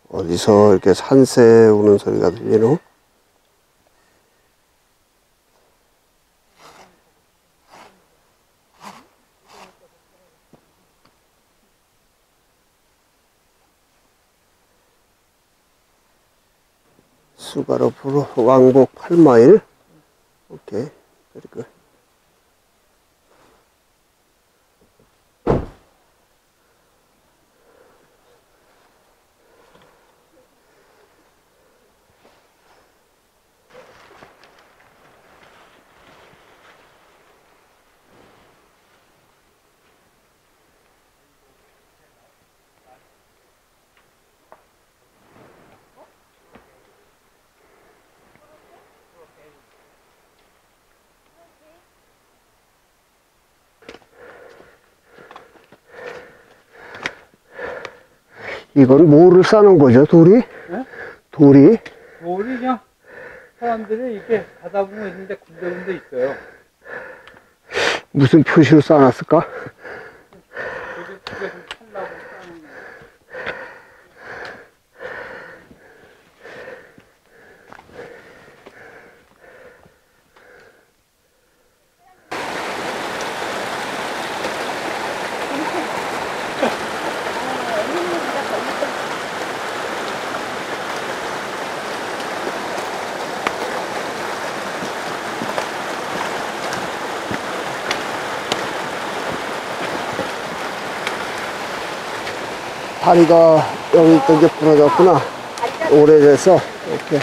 어디서 이렇게 산새 우는 소리가 들리노? 수가로프로 왕복 8마일. 오케이. 그리고 이건 뭐를 싸는 거죠? 돌이? 네? 돌이? 돌이 그냥 사람들이 이렇게 가다 보면 있는데 군데군데 있어요. 무슨 표시로 싸놨을까? 그게 좀 탈라고 싸는 거예요. 다리가 여기 있던 게 부러졌구나. 오래돼서. 이렇게.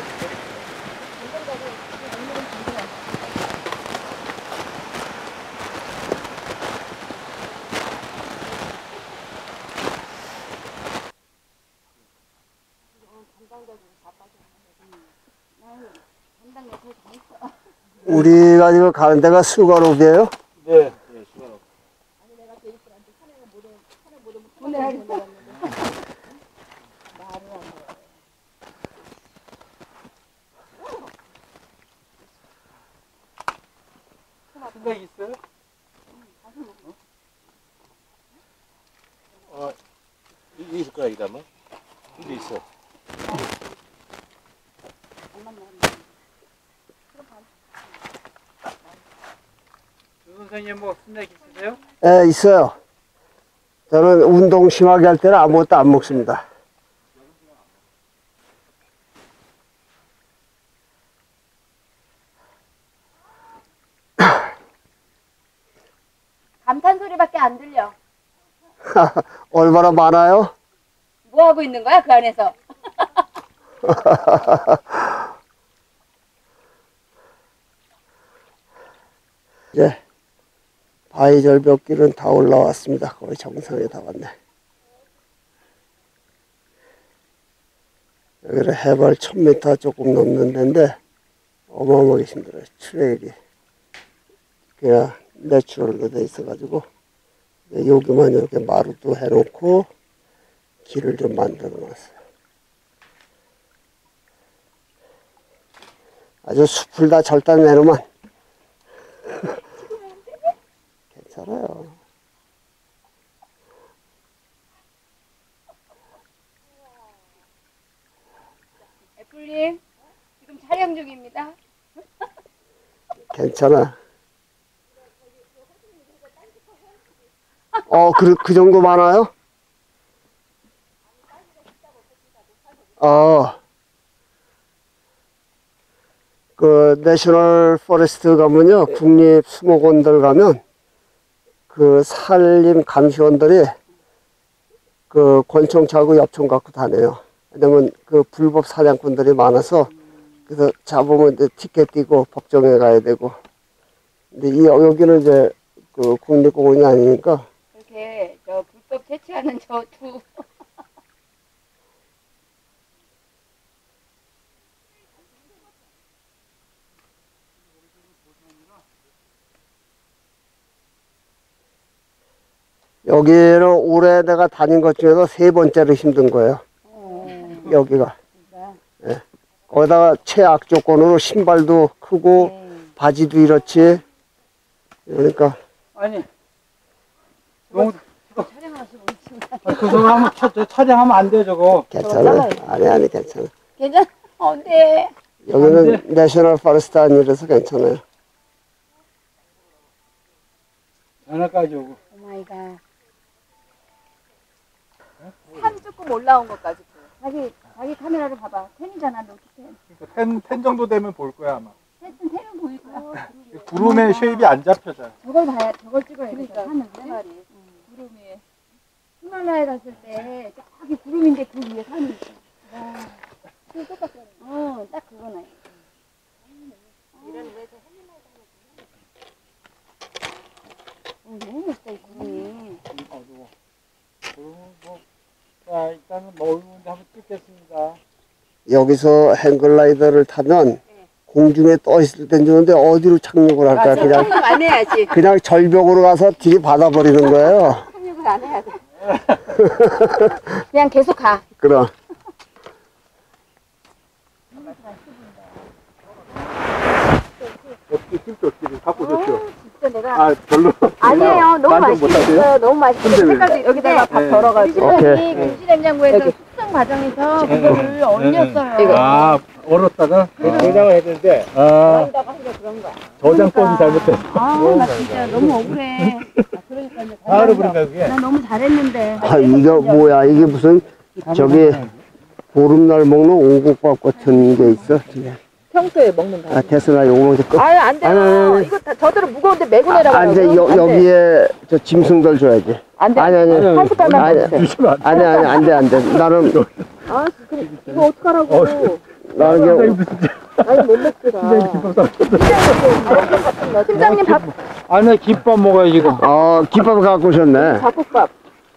우리가 지금 가는 데가 수가로비예요? 네. 생각 있어요? 이게 있을 거야, 이게 아마? 이게 있어. 조 선생님 뭐 스낵 있으세요? 예, 있어요. 저는 운동 심하게 할 때는 아무것도 안 먹습니다. 감탄 소리밖에 안 들려. 얼마나 많아요? 뭐 하고 있는 거야 그 안에서? 이제 바위절벽길은 다 올라왔습니다. 거의 정상에 다 왔네. 여기는 해발 1000m 조금 넘는 데인데 어마어마하게 힘들어요. 트레일이 그냥 내추럴로 돼 있어가지고 여기만 이렇게 마루도 해놓고 길을 좀 만들어 놨어요. 아주 숲을 다 절단내놓으면 괜찮아요. 애플님 지금 촬영 중입니다. 괜찮아. 그 정도 많아요? 그 내셔널 포레스트 가면요, 국립 수목원들 가면 그 산림 감시원들이 그 권총 차고 엽총 갖고 다녀요. 왜냐면 그 불법 사냥꾼들이 많아서 그래서 잡으면 이제 티켓 띄고 법정에 가야 되고. 근데 여기는 이제 그 국립공원이 아니니까. 이렇게 저 불법 채취하는 저 두 여기는 올해 내가 다닌 것 중에서 3번째로 힘든 거예요. 여기가. 예. 거기다가 최악 조건으로 신발도 크고 바지도 이렇지. 그러니까 아니 너무 촬영하시고 있습니다. 구성하면 촬영하면 안 돼, 저거. 괜찮아. 아니, 괜찮아. 괜찮아? 네. 여기는 내셔널 포레스트 아니라서 괜찮아요. 하나까지 오고. 오마이갓. 산 조금 올라온 것까지 보여. 자기 카메라로 봐봐. 팬이잖아, 너 팬. 펜 정도 되면 볼 거야 아마. 팬은 보일 거야. 구름의 쉐입이 안 잡혀 잘. 저걸 찍어야 돼. 그러니까 하는 말이. 구름이. 히말라야 갔을 때 저기 구름인데 그 위에 산이 있어. 와. 그 똑같아. 딱 그거네. 이런 데서 너무 멋있다, 이 구름이. 자, 일단은 먹는데 한번 찍겠습니다. 여기서 행글라이더를 타면 공중에 떠 있을 땐 좋은데 어디로 착륙을 할까? 그냥 착륙 안 해야지. 그냥 절벽으로 가서 뒤에 받아버리는 거예요. 착륙을 안 해야 돼. 그냥 계속 가. 그럼. 어떻게 갖고 오셨죠? 진짜 내가. 아 별로. 아니에요. 너무 만족 맛있게 못하세요? 생겼어요. 너무 맛있게 근데 왜? 색깔도 여기다가 밥 네. 덜어가지고. 오케이. 김치냉장고에서 숙성 과정에서 그거를 얼렸어요. 아 얼었다가 저장을 했는데 그런다고 하니까 그런 거야. 저장법이 잘못됐어. 나 진짜 너무 억울해. 그러니까 이제 다 얼어버린다 그게. 나 너무 잘했는데. 아, 이거 뭐야? 이게 무슨 저기 보름날 먹는 오곡밥 같은 게 있어? 저게. 평소에 먹는 거. 아, 됐어. 나 요거 먼저 끝. 아유, 안 돼요. 아니. 이거 다 저들은 무거운데 메고 내라고. 아, 이제 여기에 저 짐승들 줘야지. 안 돼. 아니. 한 숟갈만 아니, 먹으세요. 주시면 안 돼. 아니, 안 돼. 나는, 아, 이거 어떡하라고. 나는 아니, 못 먹더라. 팀장님 밥, 아니, 김밥 먹어야지, 이거. 김밥 갖고 오셨네. 잡곡밥.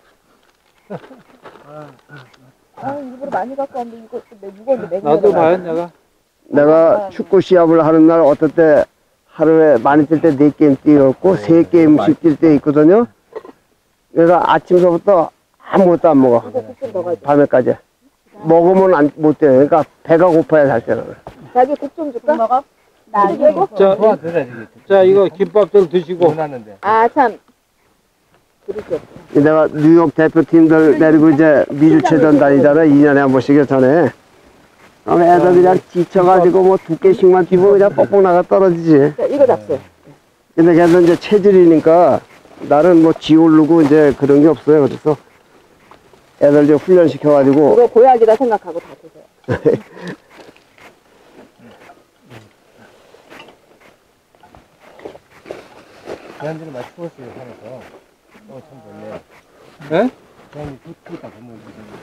아, 일부러 많이 갖고 왔는데 이거 무거운데 메고 나도 내라고. 봐요, 내가. 내가 축구 시합을 하는 날 어떨 때 하루에 많이 뛸 때 4게임 뛰었고 3게임씩 뛸 때 있거든요. 내가 아침서부터 아무것도 안 먹어. 국좀 더 가져. 밤에까지. 먹으면 못 돼요. 그러니까 배가 고파야 살 때는. 자기 국 좀 줄까? 먹어? 나 이거? 자, 이거 김밥들 드시고. 원하는데. 아, 참. 그러죠. 내가 뉴욕 대표팀들 데리고 이제 미주체전 다니잖아. 2년에 한 번씩을 전에. 그럼 애들 그냥 지쳐가지고 뭐 2개씩만 뛰고 그냥 뻑뻑 나가 떨어지지. 자, 이거 잡수. 근데 걔는 이제 체질이니까 나는 뭐 지오르고 이제 그런 게 없어요. 그래서 애들 이제 훈련시켜가지고 이거 고약이다 생각하고 다 드세요. 걔한테는 많이 추웠어요 산에서. 참 좋네요. 네? 걔한테 좋다 보면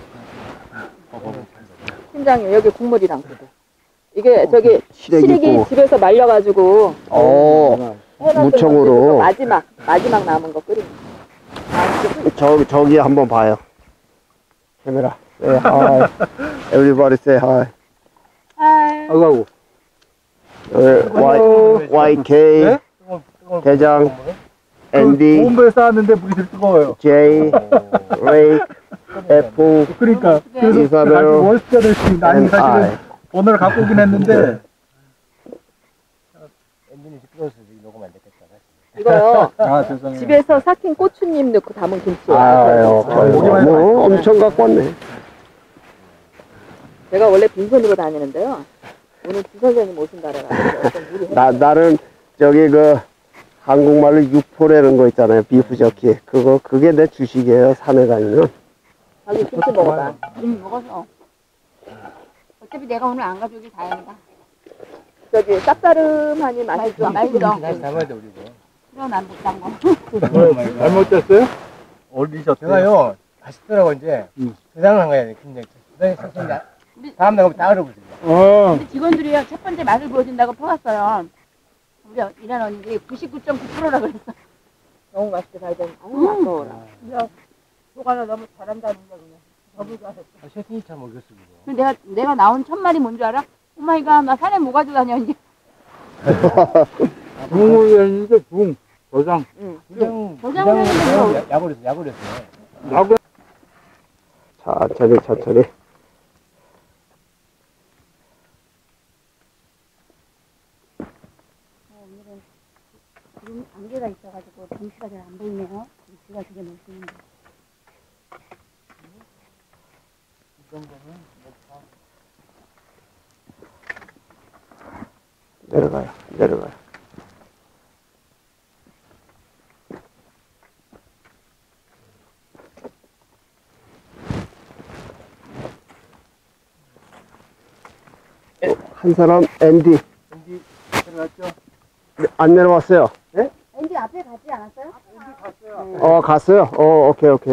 팀장님, 여기 국물이랑 그거. 이게 저기 시래기 시래기 있고. 집에서 말려가지고 해놨던 무청으로. 거 마지막 남은 거 끓이는 거. 저기 한번 봐요. 카메라. Say hi. Everybody say hi. 아이고. YK, 네? 대장, 앤디, 본부에 쌓았는데 물이 되게 뜨거워요. J, Ray, F, 그러니까 그래서 이사벨, 다시 월스가 될 수 있는. 아니 and I. 사실은 오늘 갖고 오긴 했는데 엔진이 시끄러워서 녹음 안 됐겠다. 이거요. 아, 죄송해요. 집에서 삭힌 고추잎 넣고 담은 김치예요. 아유, 고기만 뭐 엄청 갖고 왔네. 제가 원래 빈손으로 다니는데요. 오늘 주 선생님 오신다 그래가지고 어떤 물이 나는 저기 그 한국말로 육포라는 거 있잖아요. 비프 저키. 그게 내 주식이에요. 산에 다니면. 자기 김치 먹어봐. 먹어서. 어차피 내가 오늘 안 가져오길 다행이다. 저기 쌉싸름하니 맛이 좀 맛있어. 다시 담아야 돼 우리도. 그럼 난 못한 거. 잘못됐어요? 올리셨대요. 제가요 맛있더라고 이제 세상을 한 거야 굉장히. 다음 날 가면 다 얼어버리죠. 근데 직원들이요 첫 번째 맛을 보여준다고 퍼왔어요. 우리 일하는 언니들이 99.9%라 그랬어. 너무 맛있게 잘 된. 아유 아까워라. 소가는 너무 잘한다는 거 그냥. 너무 잘했어. 셰프님 참 먹였어 그거. 근데 내가 나온 첫 말이 뭔 줄 알아? 오마이갓 나 산에 뭐 가지고 다녀 이제. 붕을 했는데 붕. 도장. 응. 저장을 했는데 뭐. 야구렸어. 천천히. 오늘은 구름 안개가 있어가지고 경치가 잘 안 보이네요. 경치가 되게 멋있는데. 내려가요. 내려가요. 한 사람 앤디 여기 들어갔죠? 안 내려왔어요. 왠지 앞에 가지 않았어요? 갔어요. 오케이 오케이.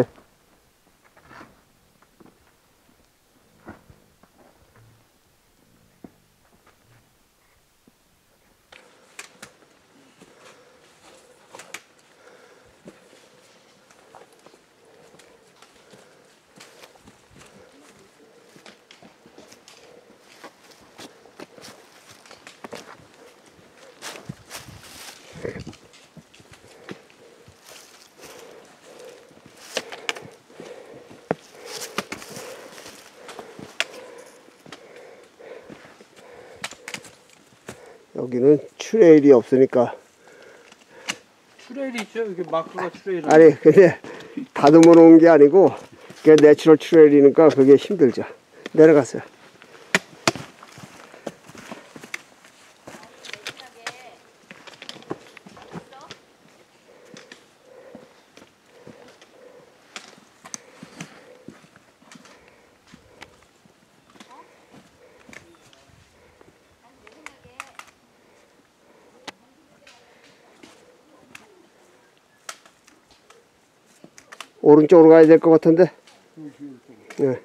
여기는 트레일이 없으니까. 트레일이 있죠? 여기 마크가 트레일. 아니 근데 다듬어 놓은 게 아니고 그게 내추럴 트레일이니까 그게 힘들죠. 내려갔어요. 오른쪽으로 가야 될 것 같은데. 네.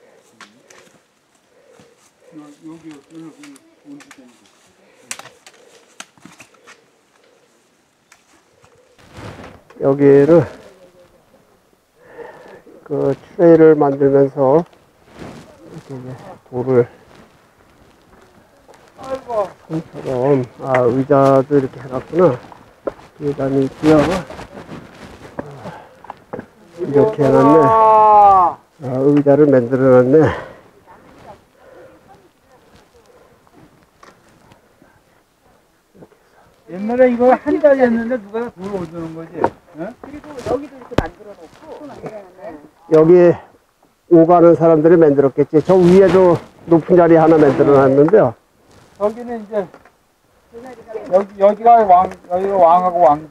여기는 그 트레일을 만들면서 이렇게 이제 돌을 손처럼 의자도 이렇게 해놨구나. 계단이 있고요. 이렇게 해놨네. 의자를 만들어놨네. 옛날에 이거 한 달이 했는데 누가 다 돌을 얻어놓은 거지? 응? 그리고 여기도 이렇게 만들어 놓고 여기 오가는 사람들이 만들었겠지. 저 위에도 높은 자리 하나 만들어놨는데요. 저기는 이제 여기가 왕하고 왕지.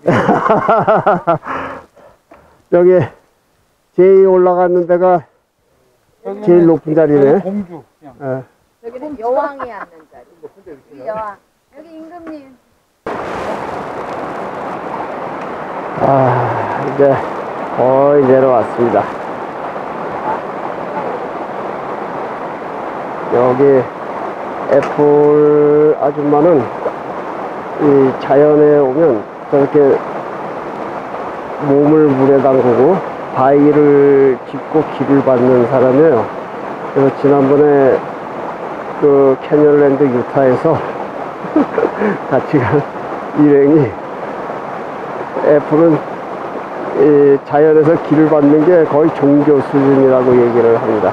여기 제일 올라가는 데가 여기는 제일 높은 자리네. 공주. 그냥. 예. 여기는 여왕이 앉는 자리. 우리 여왕. 여기 임금님. 이제 거의 내려왔습니다. 여기 애플 아줌마는 이 자연에 오면 저렇게 몸을 물에 담그고 바위를 짚고 길을 받는 사람이에요. 그래서 지난번에 그 캐년랜드 유타에서 같이 간 일행이 애플은 이 자연에서 길을 받는 게 거의 종교 수준이라고 얘기를 합니다.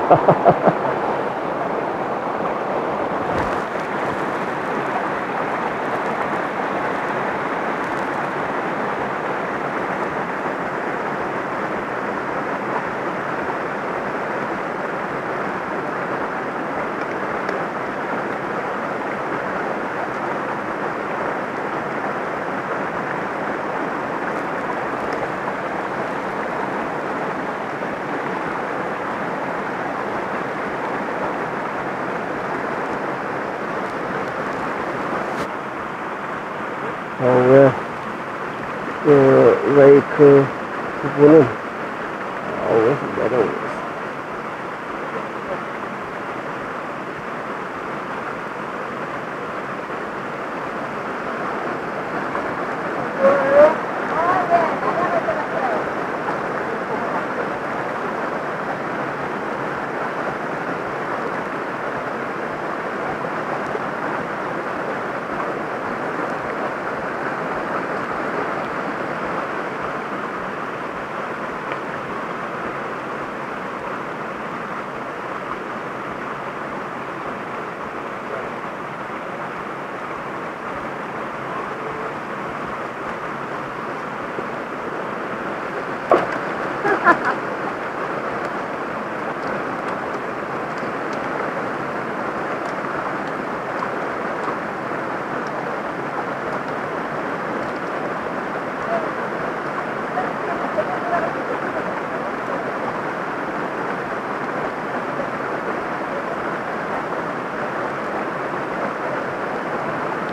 왜, 그, 레이크 부분은, 여기서 내려오고 있어.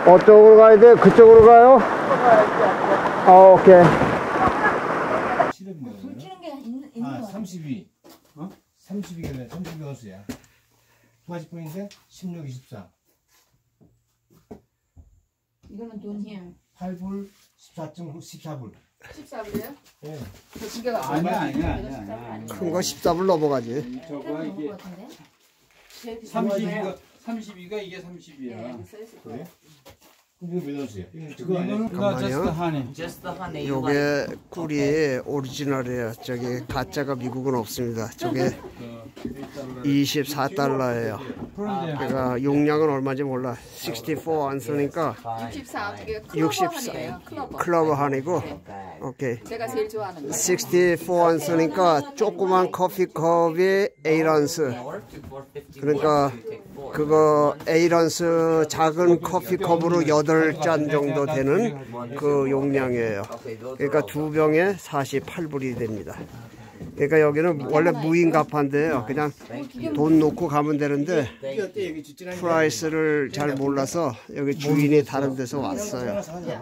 어쪽으로 가야 돼? 그쪽으로 가요? 오케이. 불 켜는 게 있는 아, 거 32. 32개네. 32개 원수야. 두 가지 뿐인데 16, 24. 이거는 돈이야. 8불, 14불. 14불이에요? 예. 저 두개가 아니야. 큰 거 14불 넘어가지. 저거 이게 같은데? 32가 이게 30이야. 그래? 그럼 이거 몇 원수야? 이거는 잠깐만요. just the honey. 요게 꿀이 오리지널이에요. 저기 가짜가 미국은 없습니다. 저게 24달러예요. 그러니까 용량은 얼마인지 몰라. 64 안 쓰니까 64. 이게 64 클로버. 클로버 한이고. 오케이. 제가 제일 좋아하는 거. 64 안 쓰니까 조그만 커피컵이 8언스. 그러니까 그거 8언스 작은 커피컵으로 8잔 정도 되는 그 용량이에요. 그러니까 두 병에 48불이 됩니다. 그러니까 여기는 원래 무인가판데요. 그냥 돈 놓고 가면 되는데 프라이스를 잘 몰라서 여기 주인이 다른 데서 왔어요.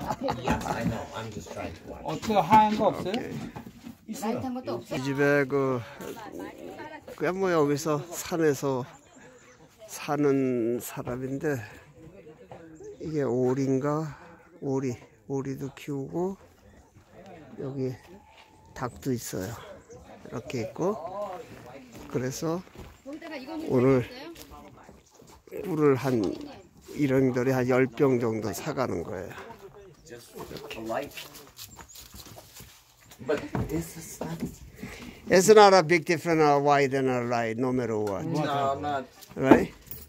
어떻게 하얀 거 없어요? 라이트한 것도 없어. 이 집에 그냥 뭐 여기서 산에서 사는 사람인데 이게 오리인가? 오리도 키우고 여기 닭도 있어요. 이렇게 있고 그래서 오늘 꿀을 한 이런들이 한 10병 정도 사가는 거예요. But this is not. It's not a big difference a white and a light no matter what, No, not. right?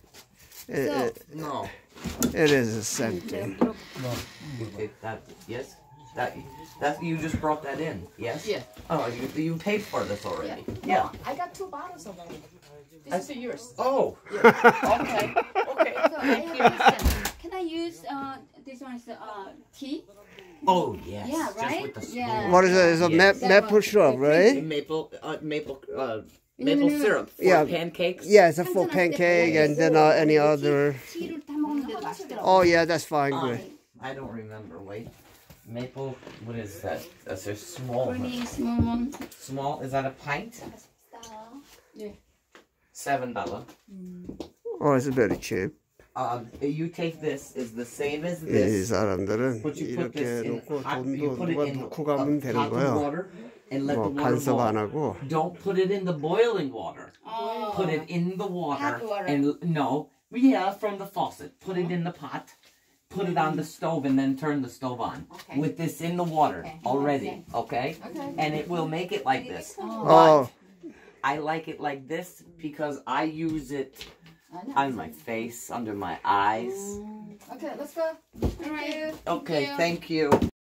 No. It is the same thing. That, yes? That you just brought that in, yes? Yeah. Oh, you paid for this already? Yeah. I got 2 bottles of it. This is yours. Oh. Okay. Okay. So I have a question. Can I use this one is tea? Oh, yes. Yeah, Just right? with the spoon. Yeah. What is it? It's a Yes. maple syrup, right? Maple 왜냐면은 syrup for Yeah. pancakes. Yeah, it's a for pancake and then any other. 티를 타 먹는데도 맛있더라고. Oh yeah, that's fine. Good. I don't remember. Wait. Maple, what is that? That's a small one. Really small one. Small, is that a pint? $7. Oh, it's very cheap. You take this, is the same as 이 this. 사람들은 But you put 이렇게 this in 놓고 hot, you 돈도 put it 누가 in 놓고 가면 되는 hot 거야. water and let 뭐 the water 간섭 안 boil. 하고. Don't put it in the boiling water. Put it in the water. Hot water. And no, yeah, from the faucet. Put it in the pot. Put it on the stove and then turn the stove on. Okay. With this in the water Okay. already, okay? And it will make it like this. Oh, I like it like this because I use it on my face, under my eyes. Okay, let's go. All right. Okay, thank you.